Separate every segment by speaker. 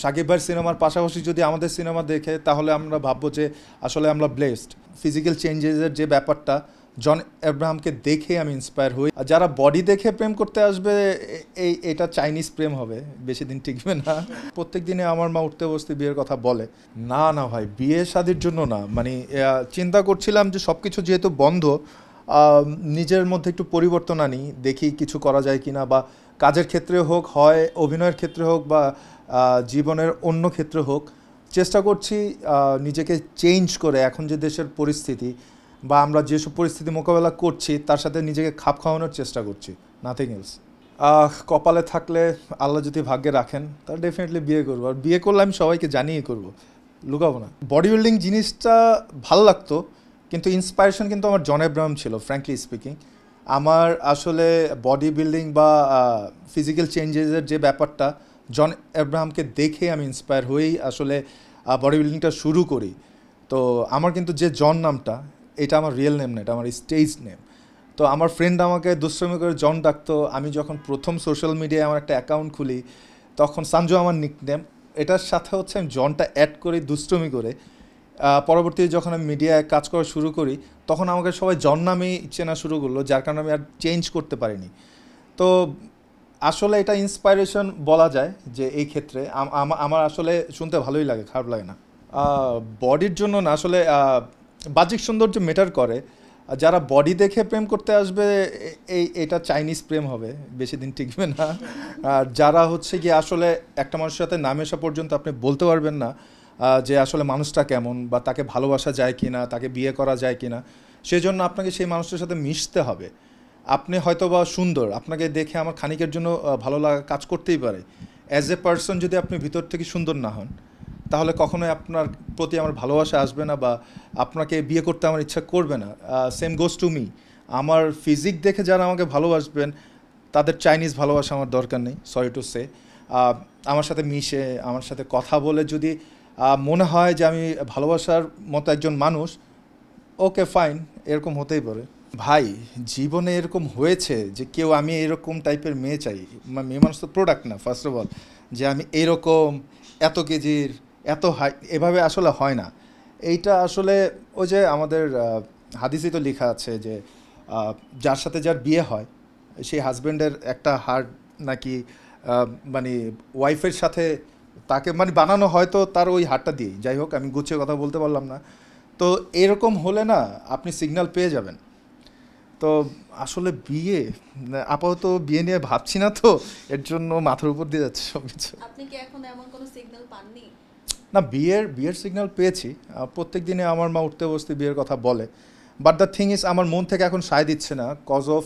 Speaker 1: সাকিব ভাইয়ের সিনেমার পাশাপাশি যদি আমাদের সিনেমা দেখে তাহলে আমরা ভাববো যে আসলে আমরা ব্লেসড। ফিজিক্যাল চেঞ্জেসের যে ব্যাপারটা, জন আব্রাহামকে দেখে আমি ইন্সপায়ার হই। আর যারা বডি দেখে প্রেম করতে আসবে, এটা চাইনিজ প্রেম হবে, বেশি দিন টিকবে না। প্রত্যেক দিনে আমার মা উঠতে বসতে বিয়ের কথা বলে। না না ভাই, বিয়ে শাদির জন্য না, মানে চিন্তা করছিলাম যে সব কিছু যেহেতু বন্ধ, নিজের মধ্যে একটু পরিবর্তন আনি, দেখি কিছু করা যায় কিনা, বা কাজের ক্ষেত্রে হোক, হয় অভিনয়ের ক্ষেত্রে হোক, বা জীবনের অন্য ক্ষেত্রে হোক, চেষ্টা করছি নিজেকে চেঞ্জ করে। এখন যে দেশের পরিস্থিতি বা আমরা যেসব পরিস্থিতি মোকাবেলা করছি তার সাথে নিজেকে খাপ খাওয়ানোর চেষ্টা করছি, নাথিং এলস। কপালে থাকলে, আল্লাহ যদি ভাগ্যে রাখেন, তাহলে ডেফিনেটলি বিয়ে করবো। আর বিয়ে করলে আমি সবাইকে জানিয়ে করবো, লুকাবো না। বডি বিল্ডিং জিনিসটা ভাল লাগতো, কিন্তু ইন্সপায়ারেশন কিন্তু আমার জন আব্রাহাম ছিল, ফ্র্যাঙ্কলি স্পিকিং। আমার আসলে বডি বিল্ডিং বা ফিজিক্যাল চেঞ্জেসের যে ব্যাপারটা, জন আব্রাহামকে দেখে আমি ইন্সপায়ার হয়েই আসলে বডি বিল্ডিংটা শুরু করি। তো আমার কিন্তু যে জন নামটা, এটা আমার রিয়েল নেম না, এটা আমার স্টেজ নেম। তো আমার ফ্রেন্ড আমাকে দুষ্টমি করে জন ডাকতো। আমি যখন প্রথম সোশ্যাল মিডিয়ায় আমার একটা অ্যাকাউন্ট খুলি, তখন সানজু আমার নিকনেম, এটার সাথে হচ্ছে আমি জনটা অ্যাড করি দুষ্টমি করে। পরবর্তীতে যখন আমি মিডিয়ায় কাজ করা শুরু করি, তখন আমাকে সবাই জন নামেই চেনা শুরু করলো, যার কারণে আমি আর চেঞ্জ করতে পারিনি। তো আসলে এটা ইন্সপাইরেশন বলা যায় যে এই ক্ষেত্রে আমার আসলে শুনতে ভালোই লাগে, খারাপ লাগে না। বডির জন্য না, আসলে বাহ্যিক সৌন্দর্য ম্যাটার করে। যারা বডি দেখে প্রেম করতে আসবে, এটা চাইনিজ প্রেম হবে, বেশি দিন টিকবে না। আর যারা হচ্ছে কি আসলে একটা মানুষের সাথে নাম আসা পর্যন্ত আপনি বলতে পারবেন না যে আসলে মানুষটা কেমন, বা তাকে ভালোবাসা যায় কি না, তাকে বিয়ে করা যায় কি না, সেই জন্য আপনাকে সেই মানুষটার সাথে মিশতে হবে। আপনি হয়তো বা সুন্দর, আপনাকে দেখে আমার খানিকের জন্য ভালো লাগা কাজ করতেই পারে। অ্যাজ এ পার্সন যদি আপনি ভিতর থেকে সুন্দর না হন, তাহলে কখনোই আপনার প্রতি আমার ভালোবাসা আসবে না, বা আপনাকে বিয়ে করতে আমার ইচ্ছা করবে না। Same goes to me. আমার ফিজিক দেখে যারা আমাকে ভালোবাসবেন, তাদের চাইনিজ ভালোবাসা আমার দরকার নেই, সরি টু সে। আমার সাথে মিশে, আমার সাথে কথা বলে যদি মনে হয় যে আমি ভালোবাসার মতো একজন মানুষ, ওকে ফাইন, এরকম হতেই পারে। ভাই, জীবনে এরকম হয়েছে যে কেউ আমি এরকম টাইপের মেয়ে চাই, মেয়ে মানুষ তো প্রোডাক্ট না, ফার্স্ট অফ অল, যে আমি এরকম এত কেজির, এত হাই, এভাবে আসলে হয় না। এইটা আসলে ওই যে আমাদের হাদিসে তো লেখা আছে যে যার সাথে যার বিয়ে হয়, সেই হাজব্যান্ডের একটা হার্ট নাকি মানে ওয়াইফের সাথে তাকে মানে বানানো হয়তো তার ওই হারটা দিয়েই। যাই হোক, আমি গুছিয়ে কথা বলতে পারলাম না। তো এরকম হলে না, আপনি সিগন্যাল পেয়ে যাবেন। তো আসলে বিয়ে, আপাতত বিয়ে নিয়ে ভাবছি না, তো এর জন্য মাথার উপর দিয়ে যাচ্ছে সব কিছু।
Speaker 2: আপনি কি এখন এমন কোনো সিগন্যাল পাননি?
Speaker 1: না, বিয়ের সিগন্যাল পেয়েছি। প্রত্যেক দিনে আমার মা উঠতে বসতে বিয়ের কথা বলে। বাট দ্য থিং ইজ, আমার মন থেকে এখন সায় দিচ্ছে না, কজ অফ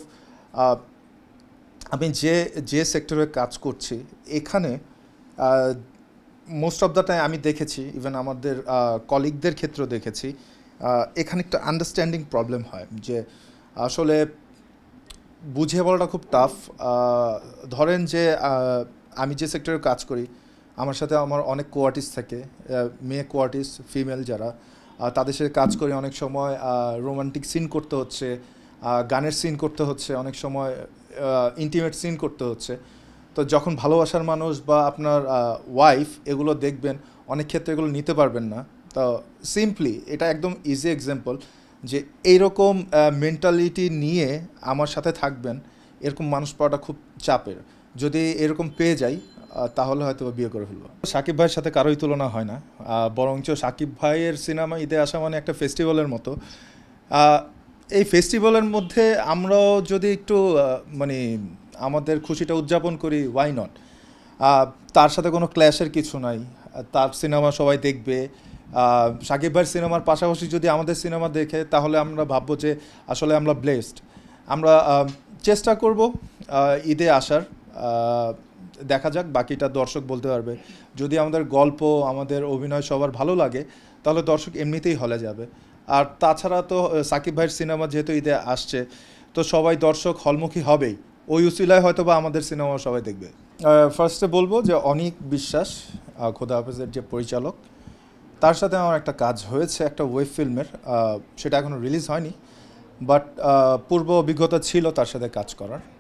Speaker 1: আমি যে যে সেক্টরে কাজ করছি, এখানে মোস্ট অফ দ্য টাইম আমি দেখেছি, ইভেন আমাদের কলিগদের ক্ষেত্রেও দেখেছি, এখানে একটা আন্ডারস্ট্যান্ডিং প্রবলেম হয়, যে আসলে বুঝিয়ে বলাটা খুব টাফ। ধরেন যে আমি যে সেক্টরে কাজ করি, আমার সাথে আমার অনেক কোয়ার্টিস্ট থাকে, মেয়ে কোয়ার্টিস্ট, ফিমেল যারা, তাদের সাথে কাজ করি। অনেক সময় রোমান্টিক সিন করতে হচ্ছে, গানের সিন করতে হচ্ছে, অনেক সময় ইন্টিমেট সিন করতে হচ্ছে। তো যখন ভালোবাসার মানুষ বা আপনার ওয়াইফ এগুলো দেখবেন, অনেক ক্ষেত্রে এগুলো নিতে পারবেন না। তো সিম্পলি এটা একদম ইজি এক্সাম্পল, যে এইরকম মেন্টালিটি নিয়ে আমার সাথে থাকবেন, এরকম মানুষ পাওয়াটা খুব চাপের। যদি এরকম পেয়ে যাই, তাহলে হয়তো বিয়ে করে ফেলবো। সাকিব ভাইয়ের সাথে কারোই তুলনা হয় না, বরঞ্চ সাকিব ভাইয়ের সিনেমা ঈদে আসা মানে একটা ফেস্টিভ্যালের মতো। এই ফেস্টিভ্যালের মধ্যে আমরাও যদি একটু মানে আমাদের খুশিটা উদযাপন করি, ওয়াই নট। তার সাথে কোনো ক্ল্যাশের কিছু নাই, তার সিনেমা সবাই দেখবে। সাকিব ভাইয়ের সিনেমার পাশাপাশি যদি আমাদের সিনেমা দেখে, তাহলে আমরা ভাববো যে আসলে আমরা ব্লেসড। আমরা চেষ্টা করব ঈদে আসার, দেখা যাক, বাকিটা দর্শক বলতে পারবে। যদি আমাদের গল্প, আমাদের অভিনয় সবার ভালো লাগে, তাহলে দর্শক এমনিতেই হলে যাবে। আর তাছাড়া তো সাকিব ভাইয়ের সিনেমা যেহেতু ঈদে আসছে, তো সবাই দর্শক হলমুখী হবেই। ওই উসিলায় হয়তো বা আমাদের সিনেমা সবাই দেখবে। ফার্স্টে বলবো যে অনিক বিশ্বাস, খোদা হাফেজের যে পরিচালক, তার সাথে আমার একটা কাজ হয়েছে, একটা ওয়েব ফিল্মের। সেটা এখনও রিলিজ হয়নি, বাট পূর্ব অভিজ্ঞতা ছিল তার সাথে কাজ করার।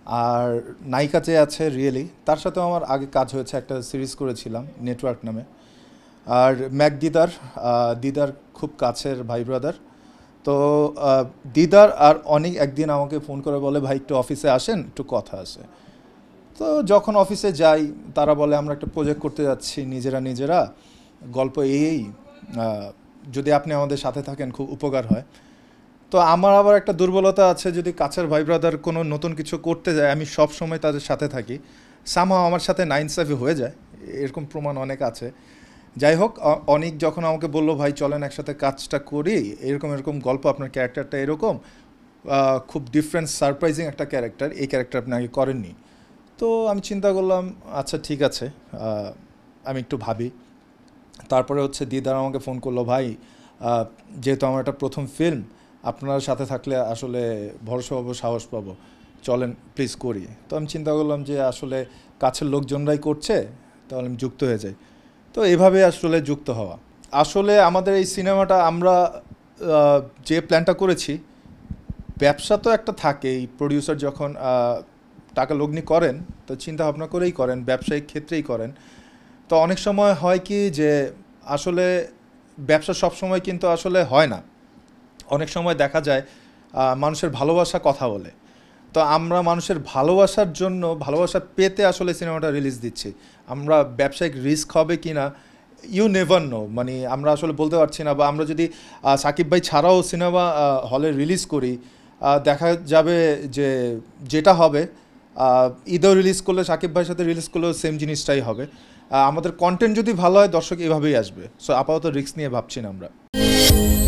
Speaker 1: আর নায়িকা যে আছে রিয়েলি, তার সাথেও আমার আগে কাজ হয়েছে, একটা সিরিজ করেছিলাম নেটওয়ার্ক নামে। আর দিদার দিদার খুব কাছের ভাই ব্রাদার। তো দিদার আর অনেক একদিন আমাকে ফোন করে বলে, ভাই একটু অফিসে আসেন, একটু কথা আছে। তো যখন অফিসে যাই, তারা বলে আমরা একটা প্রজেক্ট করতে যাচ্ছি নিজেরা গল্প এই যদি আপনি আমাদের সাথে থাকেন খুব উপকার হয়। তো আমার আবার একটা দুর্বলতা আছে, যদি কাছের ভাই ব্রাদার কোনো নতুন কিছু করতে যায় আমি সব সময় তাদের সাথে থাকি, সামহাও আমার সাথে নাইনসাফি হয়ে যায়, এরকম প্রমাণ অনেক আছে। যাই হোক, অনেক যখন আমাকে বললো, ভাই চলেন একসাথে কাজটা করি, এরকম গল্প, আপনার ক্যারেক্টারটা এরকম খুব ডিফারেন্ট সারপ্রাইজিং একটা ক্যারেক্টার, এই ক্যারেক্টার আপনি আগে করেননি। তো আমি চিন্তা করলাম আচ্ছা ঠিক আছে, আমি একটু ভাবি। তারপরে হচ্ছে দিদার আমাকে ফোন করলো, ভাই যেহেতু আমার একটা প্রথম ফিল্ম, আপনার সাথে থাকলে আসলে ভরসা পাবো, সাহস পাবো, চলেন প্লিজ করি। তো আমি চিন্তা করলাম যে আসলে কাছের লোকজনরাই করছে, তাহলে আমি যুক্ত হয়ে যাই। তো এভাবে আসলে যুক্ত হওয়া। আসলে আমাদের এই সিনেমাটা আমরা যে প্ল্যানটা করেছি, ব্যবসা তো একটা থাকেই, প্রডিউসার যখন টাকা লগ্নি করেন তো চিন্তা ভাবনা করেই করেন, ব্যবসায়িক ক্ষেত্রেই করেন। তো অনেক সময় হয় কি যে আসলে ব্যবসা সব সময় কিন্তু আসলে হয় না, অনেক সময় দেখা যায় মানুষের ভালোবাসা কথা বলে। তো আমরা মানুষের ভালোবাসার জন্য, ভালোবাসা পেতে আসলে সিনেমাটা রিলিজ দিচ্ছি। আমরা ব্যবসায়িক রিস্ক হবে কি না ইউ নেভার নো, মানে আমরা আসলে বলতে পারছি না। বা আমরা যদি সাকিব ভাই ছাড়াও সিনেমা হলে রিলিজ করি, দেখা যাবে যে যেটা হবে, ঈদেও রিলিজ করলে সাকিব ভাইয়ের সাথে রিলিজ করলেও সেম জিনিসটাই হবে। আমাদের কন্টেন্ট যদি ভালো হয়, দর্শক এভাবেই আসবে। সো আপাতত রিস্ক নিয়ে ভাবছি না আমরা।